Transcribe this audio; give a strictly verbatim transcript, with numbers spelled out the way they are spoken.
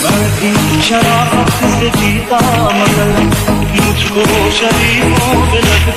मैं भी शरारत से जीता मगर मुझको शरीफों पे लगता